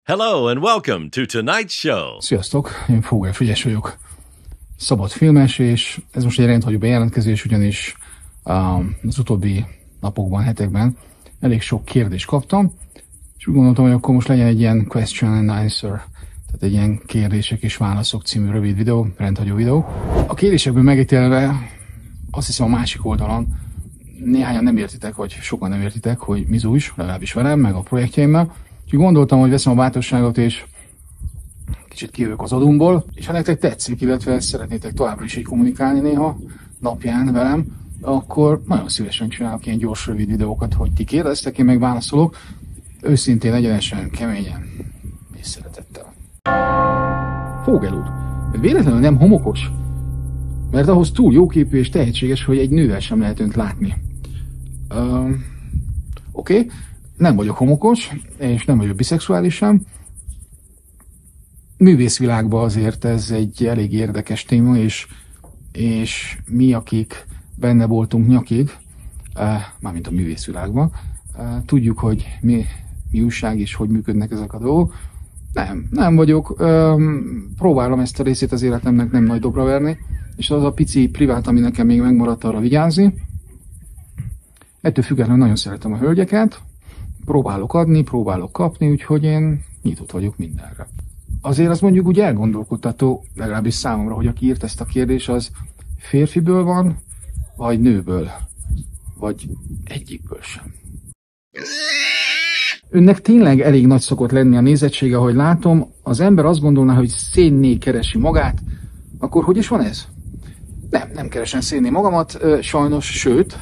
Hello and welcome to tonight's show. Sziasztok, én Fogel Frigyes vagyok, szabad filmes, és ez most egy rendhagyó bejelentkezés, ugyanis az utóbbi napokban, hetekben elég sok kérdést kaptam, és úgy gondoltam, hogy akkor most legyen egy ilyen question and answer, tehát egy ilyen kérdések és válaszok című rövid videó, rendhagyó videó. A kérdésekből megítélve azt hiszem a másik oldalon néhányan nem értitek, vagy sokan nem értitek, hogy mi zújs, legalábbis velem, meg a projektjeimmel. Úgyhogy gondoltam, hogy veszem a bátorságot, és kicsit kijövök az adumból, és ha nektek tetszik, illetve szeretnétek továbbra is így kommunikálni néha, napján velem, akkor nagyon szívesen csinálok ilyen gyors, rövid videókat, hogy ti kérdeztek, én meg válaszolok, őszintén, egyenesen, keményen és szeretettel. Fogel úr, véletlenül nem homokos? Mert ahhoz túl jóképű és tehetséges, hogy egy nővel sem lehet önt látni. Oké. Nem vagyok homokos, és nem vagyok biszexuális sem. Művészvilágban azért ez egy elég érdekes téma, és mi, akik benne voltunk nyakig, mármint a művészvilágban, tudjuk, hogy mi újság és hogy működnek ezek a dolgok. Nem vagyok. Próbálom ezt a részét az életemnek nem nagy dobra verni, és az a pici privát, ami nekem még megmaradt, arra vigyázni. Ettől függetlenül nagyon szeretem a hölgyeket, próbálok adni, próbálok kapni, úgyhogy én nyitott vagyok mindenre. Azért az mondjuk úgy elgondolkodtató, legalábbis számomra, hogy aki írt ezt a kérdést, az férfiből van, vagy nőből, vagy egyikből sem. Önnek tényleg elég nagy szokott lenni a nézettsége, ahogy látom, az ember azt gondolná, hogy szénné keresi magát, akkor hogy is van ez? Nem keresem szénné magamat, sajnos, sőt,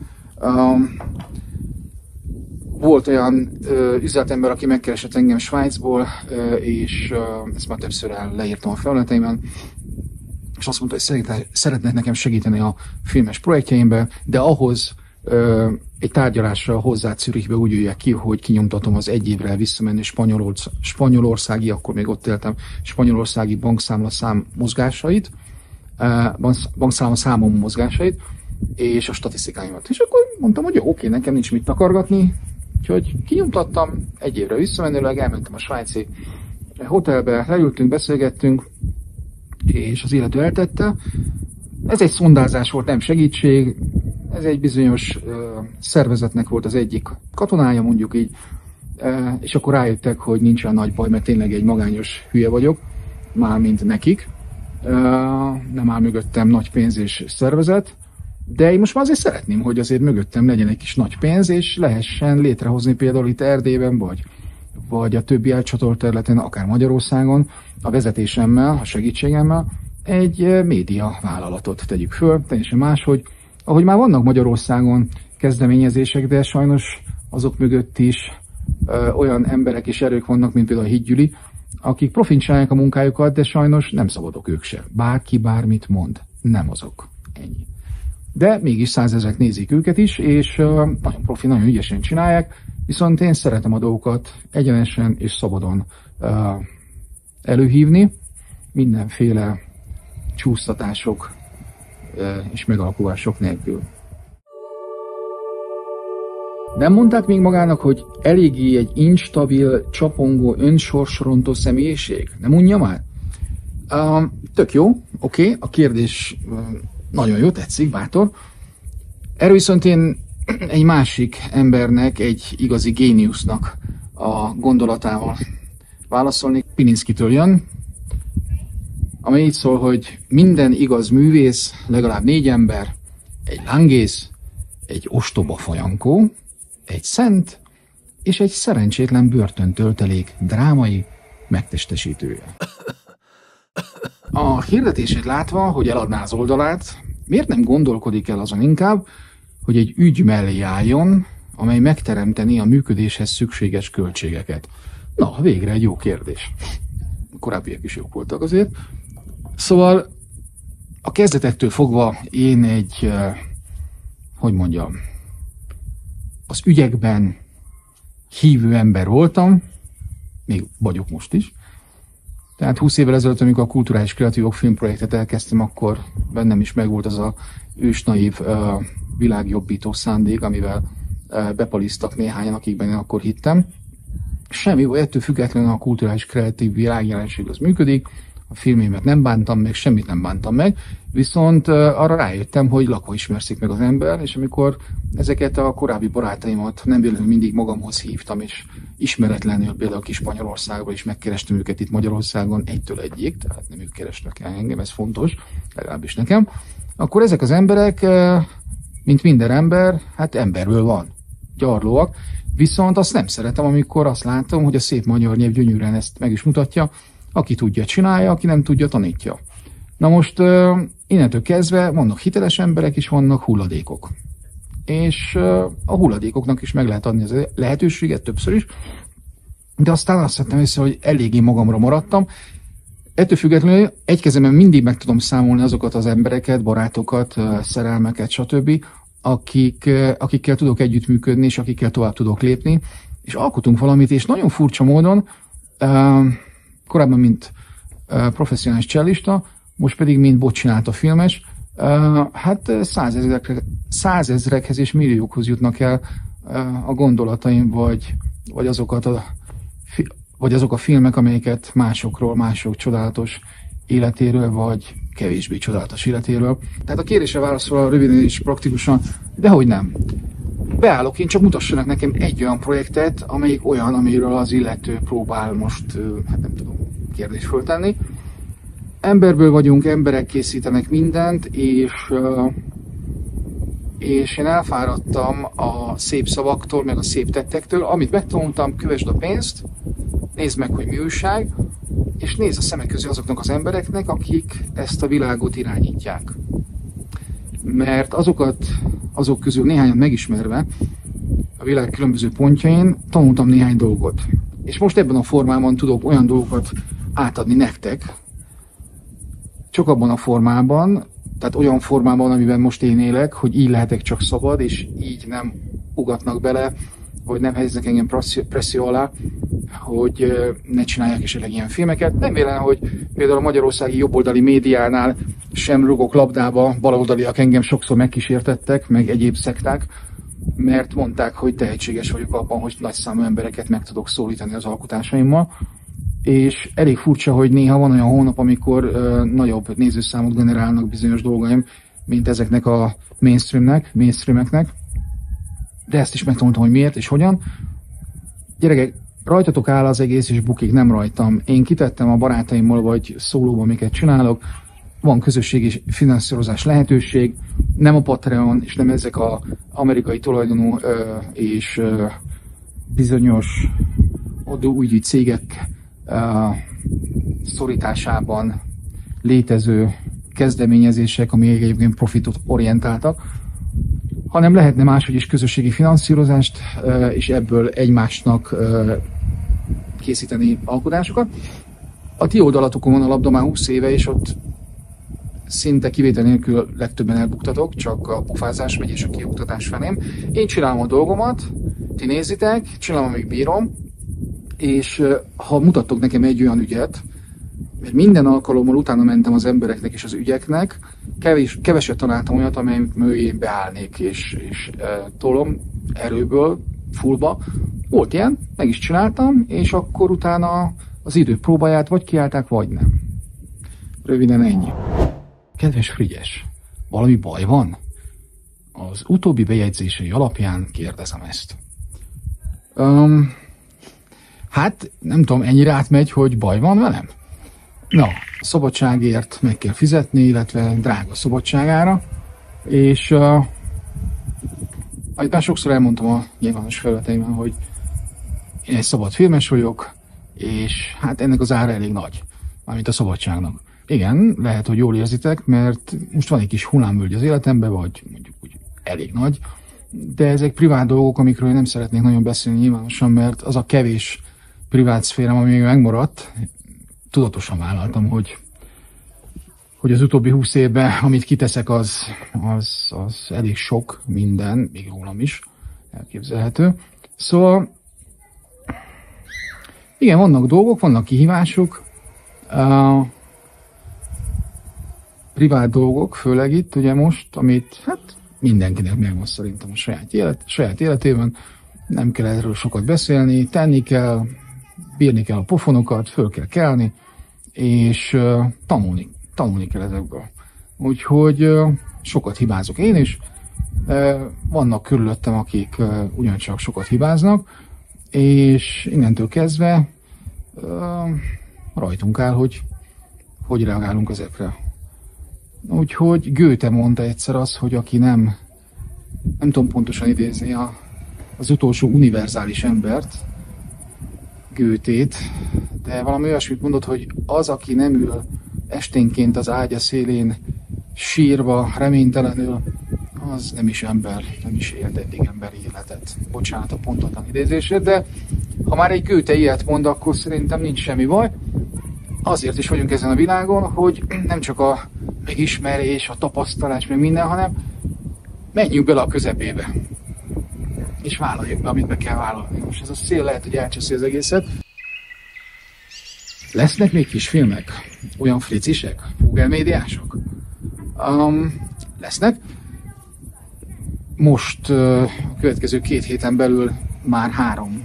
volt olyan üzletember, aki megkeresett engem Svájcból, és ezt már többször leírtam a felületeimen, és azt mondta, hogy szeretnek nekem segíteni a filmes projektjeimben, de ahhoz egy tárgyalásra hozzá Zürichbe úgy jöjjek ki, hogy kinyomtatom az egy évre visszamenő spanyolországi, akkor még ott éltem, spanyolországi bankszámlaszám mozgásait, bankszámlaszám mozgásait, és a statisztikáimat. És akkor mondtam, hogy jó, oké, nekem nincs mit takargatni, úgyhogy kinyomtattam, egy évre visszamenőleg elmentem a svájci hotelbe, leültünk, beszélgettünk, és az illető eltette. Ez egy szondázás volt, nem segítség, ez egy bizonyos szervezetnek volt az egyik katonája, mondjuk így, és akkor rájöttek, hogy nincs olyan nagy baj, mert tényleg egy magányos hülye vagyok, mármint nekik. Nem áll mögöttem nagy pénz és szervezet, de én most már azért szeretném, hogy azért mögöttem legyen egy kis nagy pénz, és lehessen létrehozni például itt Erdélyben, vagy a többi elcsatolt területen, akár Magyarországon, a vezetésemmel, a segítségemmel egy média vállalatot tegyük föl, teljesen máshogy. Ahogy már vannak Magyarországon kezdeményezések, de sajnos azok mögött is olyan emberek és erők vannak, mint például a Hídgyüli, akik profin csinálják a munkájukat, de sajnos nem szabadok ők se. Bárki bármit mond, nem azok. Ennyi. De mégis 100 000 nézik őket is, és nagyon profi, nagyon ügyesen csinálják, viszont én szeretem a dolgokat egyenesen és szabadon előhívni, mindenféle csúsztatások és megalkulások nélkül. Nem mondták még magának, hogy eléggé egy instabil, csapongó, önsorsrontó személyiség? Nem unja már? Tök jó, oké, a kérdés nagyon jó, tetszik, bátor. Erről viszont én egy másik embernek, egy igazi géniusznak a gondolatával válaszolnék. Pilinszkitől jön, amely így szól, hogy minden igaz művész, legalább 4 ember, egy lángész, egy ostoba folyankó, egy szent és egy szerencsétlen börtöntöltelék drámai megtestesítője. A hirdetését látva, hogy eladná az oldalát, miért nem gondolkodik el azon inkább, hogy egy ügy mellé álljon, amely megteremteni a működéshez szükséges költségeket? Na, végre egy jó kérdés. Korábbiak is jók voltak azért. Szóval a kezdetektől fogva én egy, az ügyekben hívő ember voltam, még vagyok most is. Tehát 20 évvel ezelőtt, amikor a kulturális kreatívok filmprojektet elkezdtem, akkor bennem is megvolt az a ősnaív világjobbító szándék, amivel bepalisztak néhányan, akikben én akkor hittem. Semmi baj, ettől függetlenül a kulturális kreatív világjelenség az működik, a filmémet nem bántam meg, semmit nem bántam meg, viszont arra rájöttem, hogy lakóismerszik meg az ember, és amikor ezeket a korábbi barátaimat nem véletlenül mindig magamhoz hívtam, és ismeretlenül például Kis Spanyolországban is megkerestem őket itt Magyarországon egytől egyig, tehát nem ők keresnek el engem, ez fontos, legalábbis nekem, akkor ezek az emberek, mint minden ember, hát emberből van, gyarlóak, viszont azt nem szeretem, amikor azt látom, hogy a szép magyar nyelv gyönyörűen ezt meg is mutatja, aki tudja, csinálja, aki nem tudja, tanítja. Na most innentől kezdve vannak hiteles emberek, és vannak hulladékok. És a hulladékoknak is meg lehet adni az lehetőséget többször is, de aztán azt vettem észre, hogy eléggé magamra maradtam. Ettől függetlenül egy kezemben mindig meg tudom számolni azokat az embereket, barátokat, szerelmeket, stb., akikkel tudok együttműködni, és akikkel tovább tudok lépni, és alkotunk valamit, és nagyon furcsa módon, korábban mint professzionális csellista, most pedig mint botcsinálta filmes, hát százezrekhez és milliókhoz jutnak el a gondolataim, vagy azok a filmek, amelyeket mások csodálatos életéről, vagy kevésbé csodálatos életéről. Tehát a kérdésre válaszolva röviden és praktikusan, dehogy nem. Beállok, én csak mutassanak nekem egy olyan projektet, amelyik olyan, amiről az illető próbál most, hát nem tudom, kérdést föltenni. Emberből vagyunk, emberek készítenek mindent, és én elfáradtam a szép szavaktól, meg a szép tettektől. Amit megtanultam, kövesd a pénzt, nézd meg, hogy mi újság, és nézd a szemek közé azoknak az embereknek, akik ezt a világot irányítják. Mert azok közül néhányat megismerve, a világ különböző pontjain tanultam néhány dolgot. És most ebben a formában tudok olyan dolgokat átadni nektek, csak abban a formában, tehát olyan formában, amiben most én élek, hogy így lehetek csak szabad, és így nem ugatnak bele, vagy nem helyeznek engem presszió alá, hogy ne csináljak esetleg ilyen filmeket. Nem vélem, hogy például a magyarországi jobboldali médiánál sem rugok labdába, baloldaliak engem sokszor megkísértettek, meg egyéb szekták, mert mondták, hogy tehetséges vagyok abban, hogy nagyszámú embereket meg tudok szólítani az alkotásaimmal. És elég furcsa, hogy néha van olyan hónap, amikor nagyobb nézőszámot generálnak bizonyos dolgaim, mint ezeknek a mainstreameknek. De ezt is megtanultam, hogy miért és hogyan. Gyerekek, rajtatok áll az egész, és bukik, nem rajtam. Én kitettem a barátaimmal, vagy szólóban, amiket csinálok. Van közösségi finanszírozás lehetőség, nem a Patreon, és nem ezek az amerikai tulajdonú és bizonyos adóügyi cégek szorításában létező kezdeményezések, ami egyébként profitot orientáltak, hanem lehetne máshogy is közösségi finanszírozást, és ebből egymásnak készíteni alkotásokat. A ti oldalatokon van a labda már 20 éve, és ott szinte kivétel nélkül legtöbben elbuktatok, csak a pofázás megy és a kioktatás felém. Én csinálom a dolgomat, ti nézitek, csinálom, amíg bírom, és ha mutattok nekem egy olyan ügyet, mert minden alkalommal utána mentem az embereknek és az ügyeknek, keveset találtam olyat, amely mögé beállnék, és tolom erőből, fullba. Volt ilyen, meg is csináltam, és akkor utána az idő próbáját vagy kiállták, vagy nem. Röviden ennyi. Kedves Frigyes, valami baj van? Az utóbbi bejegyzései alapján kérdezem ezt. Hát, nem tudom, ennyire átmegy, hogy baj van velem? Na, szabadságért meg kell fizetni, illetve drága szabadságára, és ahogy már sokszor elmondtam a nyilvános felületeimben, hogy én egy szabad filmes vagyok, és hát ennek az ára elég nagy, mármint a szabadságnak. Igen, lehet, hogy jól érzitek, mert most van egy kis hullámvölgy az életemben, vagy mondjuk úgy elég nagy, de ezek privát dolgok, amikről én nem szeretnék nagyon beszélni nyilvánosan, mert az a kevés privát szférám, ami még megmaradt, tudatosan vállaltam, hogy az utóbbi 20 évben, amit kiteszek, az elég sok minden, még rólam is elképzelhető. Szóval, igen, vannak dolgok, vannak kihívások, privát dolgok, főleg itt, ugye most, amit hát mindenkinek megvan szerintem a saját életében, nem kell erről sokat beszélni, tenni kell, bírni kell a pofonokat, föl kell kelni, és tanulni kell ezekből. Úgyhogy sokat hibázok én is, vannak körülöttem, akik ugyancsak sokat hibáznak, és innentől kezdve rajtunk áll, hogy reagálunk ezekre. Úgyhogy Goethe mondta egyszer azt, hogy aki nem tudom pontosan idézni az utolsó univerzális embert, Goethét, de valami olyasmit mondott, hogy az, aki nem ül esténként az ágya szélén sírva, reménytelenül, az nem is ember, nem is élt eddig emberi életet. Bocsánat a pontatlan idézését, de ha már egy Goethe ilyet mond, akkor szerintem nincs semmi baj. Azért is vagyunk ezen a világon, hogy nem csak a megismerés, a tapasztalás, meg minden, hanem menjünk bele a közepébe. És vállaljuk be, amit be kell vállalni. Most ez a szél lehet, hogy elcseszi az egészet. Lesznek még kis filmek? Olyan fricisek? Fúgelmédiások? Lesznek. Most a következő 2 héten belül már 3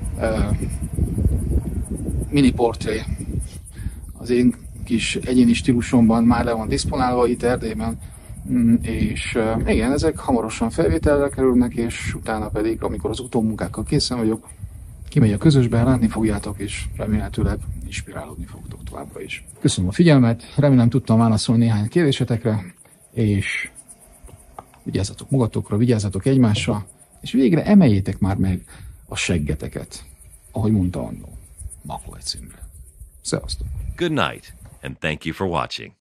mini portré az én kis egyéni stílusomban már le van diszponálva itt Erdélyben, és igen, ezek hamarosan felvételre kerülnek, és utána pedig, amikor az utómunkákkal készen vagyok, kimegy a közösbe, látni fogjátok, és remélhetőleg inspirálódni fogtok továbbra is. Köszönöm a figyelmet, remélem tudtam válaszolni néhány kérdésetekre, és vigyázzatok magatokra, vigyázzatok egymásra, és végre emeljétek már meg a seggeteket, ahogy mondta annó Makovec Imre. Szevasztok! Good night, and thank you for watching.